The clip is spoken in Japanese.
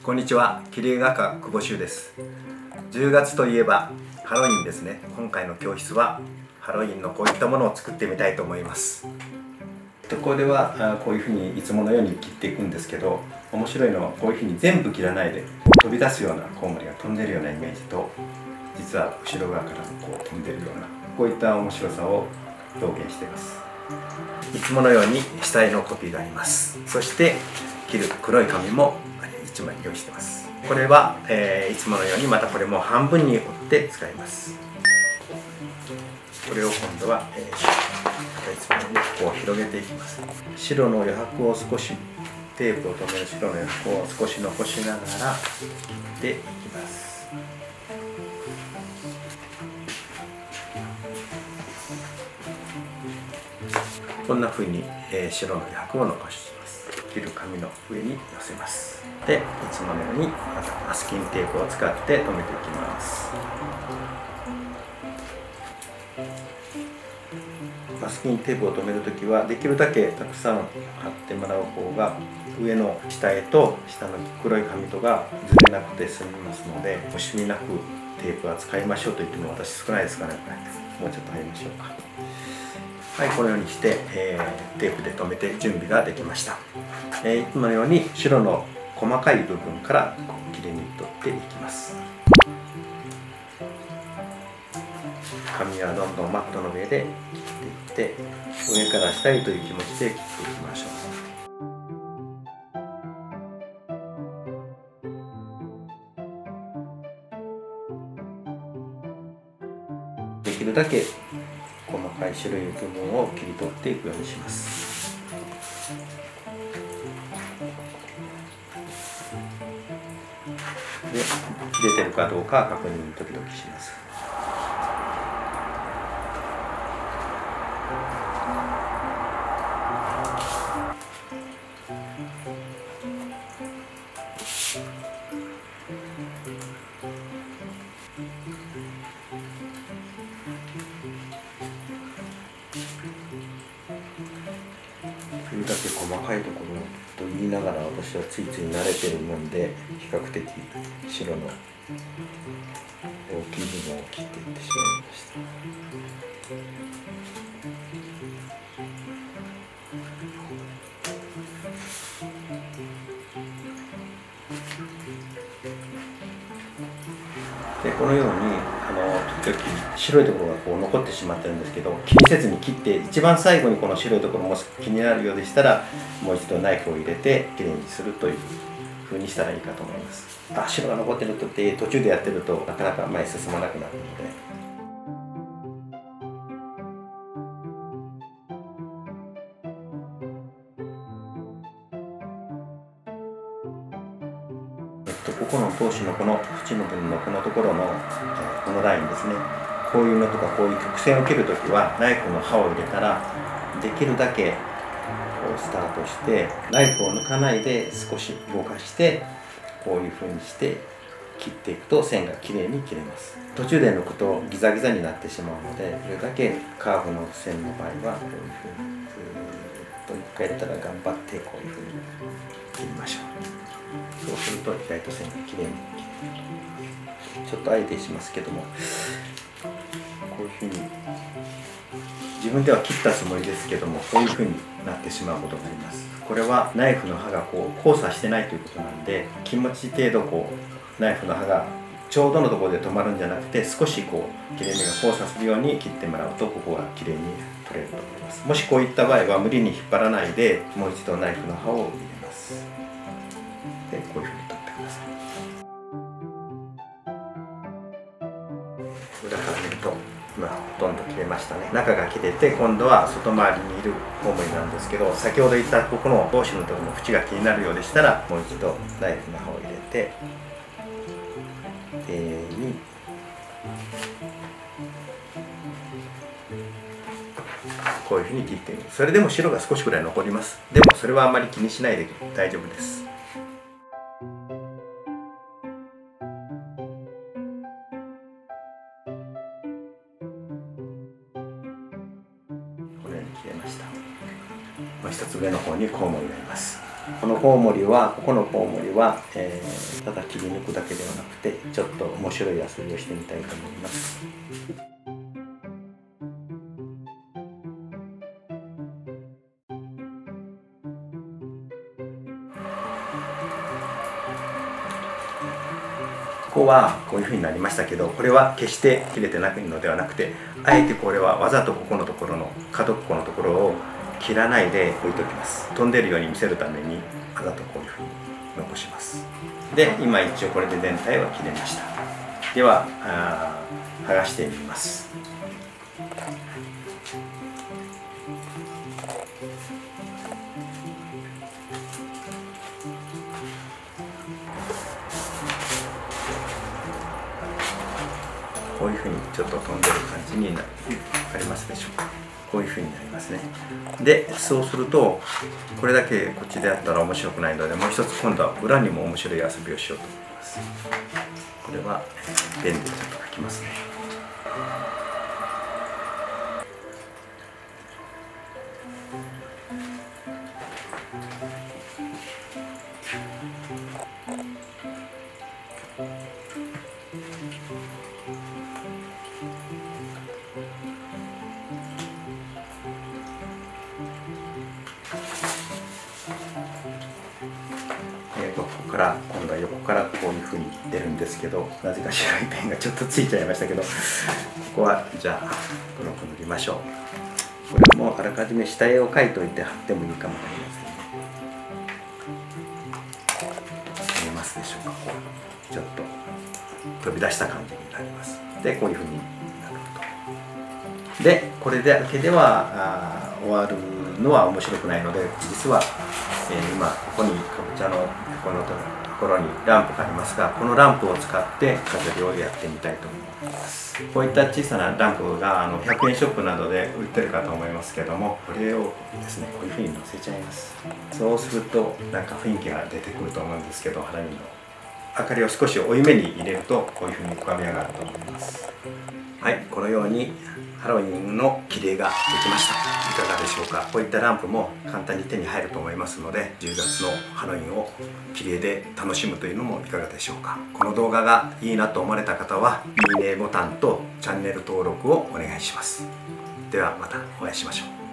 こんにちは、切り絵画家久保修です。10月といえばハロウィンですね。今回の教室はハロウィンのこういったものを作ってみたいと思います。ここではこういうふうにいつものように切っていくんですけど、面白いのはこういうふうに全部切らないで飛び出すようなコウモリが飛んでるようなイメージと、実は後ろ側からこう飛んでるような、こういった面白さを表現しています。いつものように下絵のコピーがあります。そして切る黒い紙も1枚用意しています。これは、いつものようにまたこれも半分に折って使います。これを今度は、いつものようにこう広げていきます。白の余白を少し、テープを留める白の余白を少し残しながら切っていきます。こんな風に、白の余白を残します。切る紙の上に乗せます。で、いつものようにまたマスキングテープを使って留めていきます。マスキングテープを留めるときはできるだけたくさん貼ってもらう方が上の下絵と下の黒い紙とがずれなくて済みますので、惜しみなくテープは使いましょうと言っても私少ないですかね。もうちょっと貼りましょうか。はい、このようにして、テープで留めて準備ができました。いつものように白の細かい部分からこうきれいに取っていきます。紙はどんどんマットの上で切っていって、上から下へという気持ちで切っていきましょう。できるだけ細かい白い部分を切り取っていくようにします。で、切れてるかどうか確認時々します。できるだけ細かいところと言いながら私はついつい慣れてるもんで、比較的白の大きい部分を切っていってしまいました。でこのように時々白いところがこう残ってしまってるんですけど、気にせずに切って、一番最後にこの白いところも気になるようでしたらもう一度ナイフを入れてきれいにするという風にしたらいいかと思います。白が残ってるとって途中でやってるとなかなか前に進まなくなるので。ここの頭紙のこの縁の部分のこのところのこのラインですね、こういうのとかこういう曲線を切るときはナイフの刃を入れたらできるだけこうスタートしてナイフを抜かないで少し動かしてこういう風にして切っていくと線がきれいに切れます。途中で抜くとギザギザになってしまうので、これだけカーブの線の場合はこういう風にずっと1回やったら頑張ってこういう風に切りましょう。そうすると意外と線がきれいに切れる。ちょっとあえてしますけども、こういうふうに自分では切ったつもりですけども、こういうふうになってしまうことがあります。これはナイフの刃がこう交差してないということなんで、気持ち程度こうナイフの刃がちょうどのところで止まるんじゃなくて、少しこう切れ目が交差するように切ってもらうとここがきれいに取れると思います。もしこういった場合は無理に引っ張らないでもう一度ナイフの刃を入れます。でこういうふうに取ってください。裏から見ると今ほとんど切れましたね。中が切れて今度は外回りにいるコウモリなんですけど、先ほど言ったここの帽子のところの縁が気になるようでしたらもう一度ナイフの刃を入れて丁寧にこういうふうに切ってみる。それでも白が少しぐらい残ります。でもそれはあんまり気にしないで大丈夫です。このように切れました。もう一つ上の方にコウモリがいます。 このコウモリはここのコウモリは、ただ切り抜くだけではなくてちょっと面白い遊びをしてみたいと思います。ここはこういう風になりましたけど、これは決して切れてないのではなくて、あえてこれはわざとここのところの角っこのところを切らないで置いておきます。飛んでるように見せるためにわざとこういう風に残します。で今一応これで全体は切れました。では剥がしてみます。こういうふうにちょっと飛んでる感じになる。分かりますでしょうか。こういうふうになりますね。でそうするとこれだけこっちでやったら面白くないので、もう一つ今度は裏にも面白い遊びをしようと思います。これはペンでちょっと描きますね。ここから今度は横からこういう風に出るんですけど、なぜか白いペンがちょっとついちゃいましたけど、ここはじゃあ黒く塗りましょう。これもあらかじめ下絵を描いておいて貼ってもいいかもわかりませんね。見えますでしょうか。ちょっと飛び出した感じになります。でこういう風になると。でこれだけでは終わるのは面白くないので、実は、今ここにかぼちゃのこのところにランプがありますが、このランプを使って飾りをやってみたいと思います。こういった小さなランプが100円ショップなどで売ってるかと思いますけども、これをですねこういう風にのせちゃいます。そうするとなんか雰囲気が出てくると思うんですけど、花火の明かりを少し多いめに入れるとこういう風に浮かび上がると思います。はい、このようにハロウィンの切り絵ができました。いかがでしょうか。こういったランプも簡単に手に入ると思いますので、10月のハロウィンを切り絵で楽しむというのもいかがでしょうか。この動画がいいなと思われた方は、いいねボタンとチャンネル登録をお願いします。ではまたお会いしましょう。